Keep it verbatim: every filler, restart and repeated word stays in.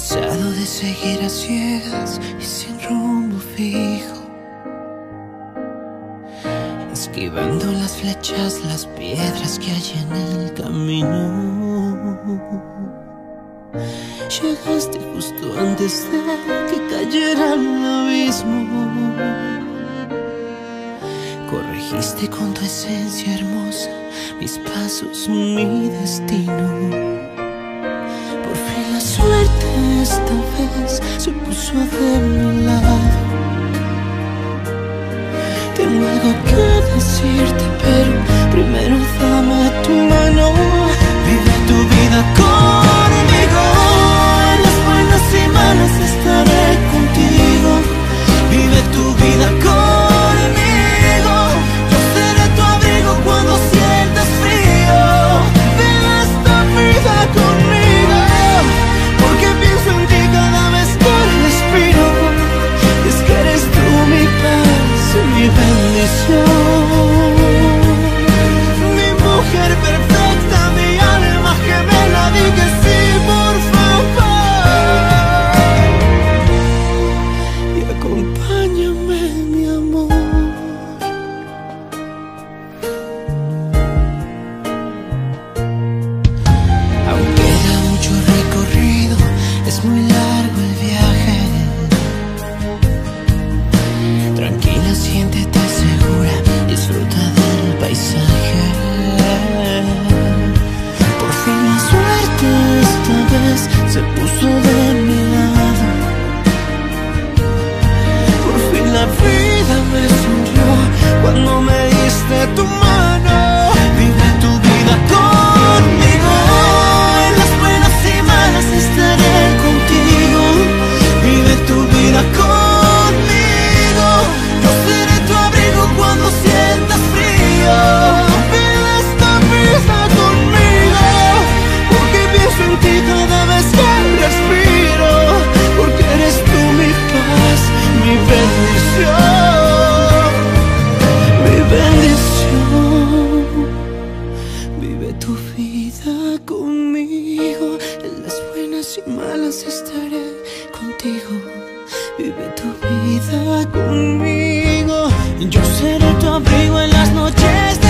Cansado de seguir a ciegas y sin rumbo fijo, esquivando las flechas, las piedras que hay en el camino. Llegaste justo antes de que cayera al abismo. Corregiste con tu esencia hermosa mis pasos, mi destino. Por fin la suerte esta vez se puso de mi lado. Tengo algo que decirte, pero primero dame tu mano. Vive tu vida conmigo, en las buenas y malas estaré contigo. Vive tu vida conmigo, yo seré tu abrigo cuando sientas frío. Vive esta vida conmigo, porque pienso en ti cada vez que respiro. Es que eres tú mi paz, mi bendición, mi mujer perfecta, mi alma gemela. Di que sí, por favor, y acompáñame, mi amor. Aunque queda mucho recorrido, es muy largo el viaje. Tranquila, siéntete segura, disfruta del paisaje. Por fin la suerte esta vez se puso de mi lado. Por fin la vida me sonrió cuando me diste tu mano. Vive tu vida conmigo, en las buenas y malas estaré contigo. Vive tu vida conmigo, yo seré tu abrigo cuando sientas frío. Vive esta vida conmigo, porque pienso en ti cada vez que respiro. Porque eres tú mi paz, mi bendición, mi bendición. Vive tu vida conmigo, en las buenas y malas estaré contigo. Vive tu vida conmigo, yo seré tu abrigo en las noches.